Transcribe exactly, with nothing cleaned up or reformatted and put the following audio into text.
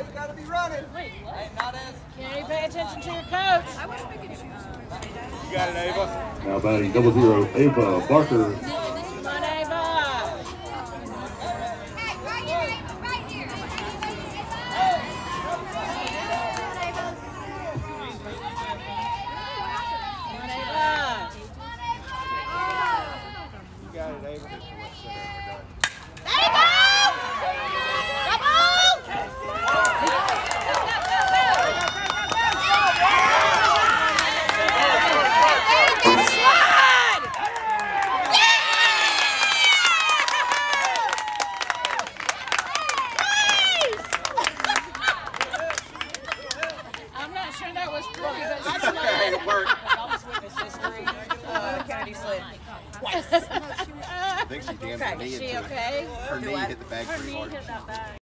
you gotta be running. Wait, what? Hey, not as. Kenny, pay attention to your coach. I wish we could choose. You got it, Ava. Now batting double zero, Ava Barker. Come on, Ava. Hey, right here, right here. Come on, Ava. You got it, Ava. I'm not sure that was pretty, but Okay, slide. it worked. Almost witness history. Uh, Kennedy slid twice. I think she damn Okay, her knee is she into it. okay? Her knee hit the bag Her pretty knee hard. hit that bag.